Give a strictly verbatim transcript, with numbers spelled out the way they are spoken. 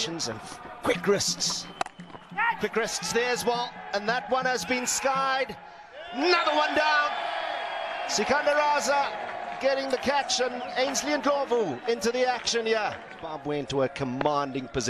combinations and quick wrists. Quick wrists there as well, and that one has been skied. Another one down. Sikandar Raza getting the catch, and Ainsley and Ndlovu into the action here. Zimbabwe into a commanding position.